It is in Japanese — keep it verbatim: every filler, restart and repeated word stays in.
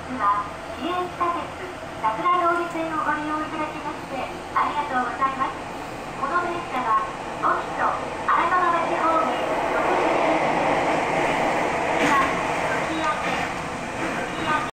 は、市営地下鉄桜通り線をご利用いただきまして、ありがとうございます。